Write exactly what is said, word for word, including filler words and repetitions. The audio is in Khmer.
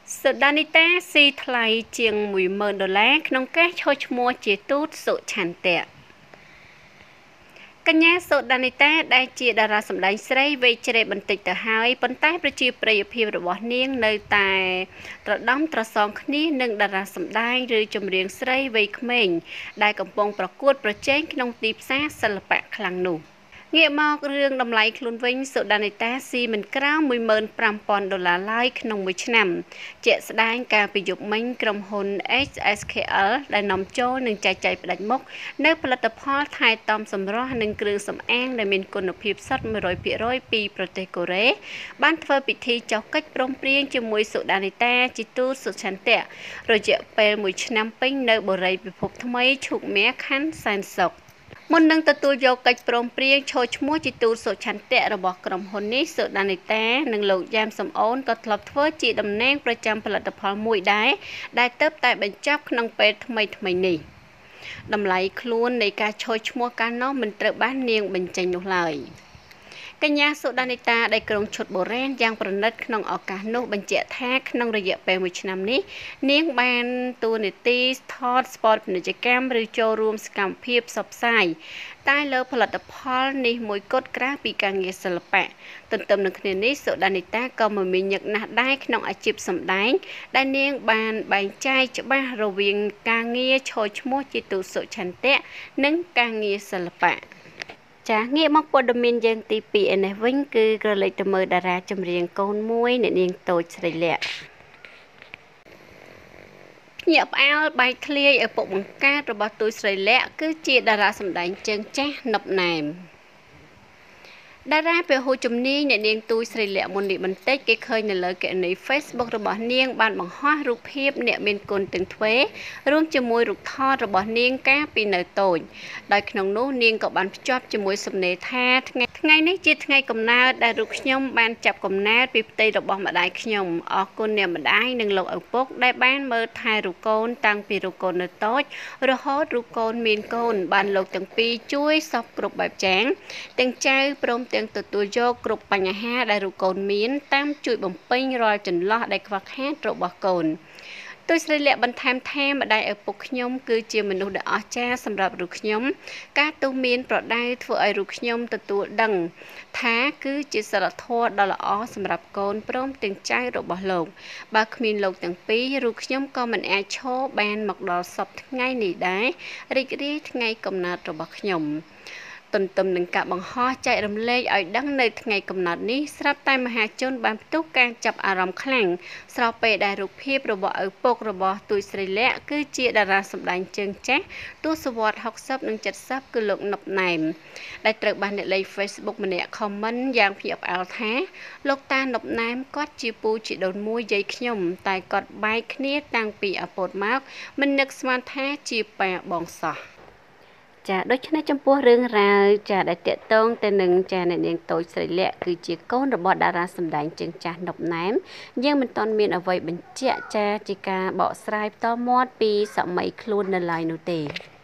សុដានីតាស៊ីថ្លៃជាងមួយម៉ឺនដុល្លារក្នុងការឈរឈ្មោះជាទូតសុឆន្ទៈកញ្ញាសុដានីតាដែលជាតារាសម្ដែងស្រីវ័យជ្រេបន្តិចទៅហើយប៉ុន្តែប្រជាប្រិយភាពរបស់នាងនៅតែត្រដំត្រសងគ្នានឹងតារាសម្ដែងឬចម្រៀងស្រីវ័យក្មេងដែលកំពុងប្រកួតប្រជែងក្នុងទីផ្សារសិល្បៈខ្លាំងនោះងាកមករឿងតម្លៃខ្លួនវិញសុដានីតាស៊ីមិនក្រោមមួយម៉ឺនប្រាំពាន់ដុល្លារឡើយក្នុងមួយឆ្នាំជាក់ស្ដែងការពីយប់មិញក្រុមហ៊ុន H S K L ដែលនាំចូលនិងចែកចាយផ្ដាច់មុខនៅផលិតផលថែទាំសម្រស់និងគ្រឿងសម្អាងដែលមានគុណភាពសុទ្ធ មួយរយភាគរយ ពីប្រទេសកូរ៉េបានធ្វើពិធីចុះកិច្ចព្រមព្រៀងជាមួយសុដានីតាជាទូតសុឆន្ទៈរយៈពេលមួយឆ្នាំពេញនៅបូរីពិភពថ្មីឈុកមាសខណ្ឌសែនសុខមុននឹងទទួលយកកិច្ចព្រមព្រៀងឈរឈ្មោះជាទូតសុឆន្ទៈរបស់ក្រុមហ៊ុននេះសុដានីតានិងលោកយ៉ាមសំអូនក៏ធ្លាប់ធ្វើជាតំណែងប្រចាំផលិតផលមួយដែរដែលទើបតែបញ្ចប់ក្នុងពេលថ្មីថ្មីនេះតម្លៃខ្លួននៃការឈរឈ្មោះកាលនោះមិនត្រូវបាននាងបញ្ចេញនោះឡើយកញ្ញាសុដានីតាដែលក្រុងឈុតបុរាណយ៉ាងប្រណិតក្នុងឱកាសនោះបញ្ជាក់ថាក្នុងរយៈពេលមួយឆ្នាំនេះនាងបានតួនាទីថតស្ពតពាណិជ្ជកម្មឬចូលរួមសកម្មភាពផ្សព្វផ្សាយតែលើផលិតផលនេះមួយគត់ក្រៅពីការងារសិល្បៈទន្ទឹមនឹងគ្នានេះសុដានីតាក៏មមាញឹកណាស់ដែរក្នុងអាជីពសម្ដែងដែលនាងបានបែងចែកច្បាស់រវាងការងារឈរឈ្មោះជាទូតសុឆន្ទៈនិងការងារសិល្បៈចាងាកមកព័ត៌មានយើងទីពីរឯនេះវិញគឺក្រឡេកទៅមើលតារាចម្រៀងកូនមួយអ្នកនាងតូចស្រីលក្ខញាក់ផ្អើលបែកធ្លាយឪពុកបង្កើតរបស់ទូចស្រីលក្ខគឺជាតារាសម្ដែងជើងចាស់ណប់ណែមតារាពហុជំនាញអ្នកនាងទូចស្រីលក្ខមុននេះបន្តិចគេឃើញនៅលើគណនី Facebook របស់នាងបានបង្ហោះរូបភាពអ្នកមានគុណទាំងទ្វេរួមជាមួយរូបថតរបស់នាងកាលពីនៅតូចដោយក្នុងនោះនាងក៏បានភ្ជាប់ជាមួយសំណេរថាថ្ងៃថ្ងៃនេះជាថ្ងៃកំណើតដែលរូបខ្ញុំបានចាប់កំណើតពីផ្ទៃរបស់ម្ដាយខ្ញុំអរគុណអ្នកម្ដាយនិងលោកឪពុកដែលបានមើលថែរូបកូនតាំងពីរូបកូននៅតូចរហូតរូបកូនមានកូនបានលោកទាំងពីរជួយសពគ្រប់បែបយ៉ាងទាំងចៅព្រមទាំងទទួលយកគ្រប់បញ្ហាដែលរូបកូនមានតាមជួយបំពេញរាល់ចន្លោះដែលខ្វះខាតរបស់កូនទូចស្រីលក្ខបន្ថែមថាម្ដាយឪពុកខ្ញុំគឺជាមនុស្សដ៏អស្ចារ្យសម្រាប់រូបខ្ញុំការទូមានប្រដៅធ្វើឲ្យរូបខ្ញុំទទួលដឹងថាគឺជាសិលធម៌ដ៏ល្អសម្រាប់កូនព្រមទាំងចៅរបស់លោកបើគ្មានលោកទាំងពីររូបខ្ញុំក៏មិនអាចឈរបានមកដល់សពថ្ងៃនេះដែររីករាយថ្ងៃកំណើតរបស់ខ្ញុំទន្ទឹមនឹងការបង្ហោះចែករំលែកឲ្យដឹងនៅថ្ងៃកំណត់នេះស្រាប់តែមហាជនបានផ្ទុះការចាប់អារម្មណ៍ខ្លាំងស្របពេលដែលរូបភាពរបស់ឪពុករបស់ទូចស្រីលក្ខគឺជាតារាសម្ដែងជើងចាស់ទសវត្សរ៍ហុកសិបនិងเจ็ดสิบគឺលោកណប់ណែមដែលត្រូវបានអ្នកលេង Facebook ម្នាក់ comment យ៉ាងភ្ញាក់ផ្អើលថាលោកតាណប់ណែមគាត់ជាពូជីដូនមួយយាយខ្ញុំតែគាត់បែកគ្នាតាំងពីឪពុកមកមិននឹកស្មានថាជាប៉ាបងសោះចាដូច្នេះចំពោះរឿងរ៉ាវចាដែលតាក់ទងទៅនឹងចាអ្នកនាងតូចស្រីលក្ខគឺជាកូនរបស់តារាសម្ដែងជើងចាស់ណប់ណែមយើងមិនទាន់មានអ្វីបញ្ជាក់ចាជាការបកស្រាយផ្ទាល់មាត់ពីសម័យខ្លួននៅឡើយនោះទេ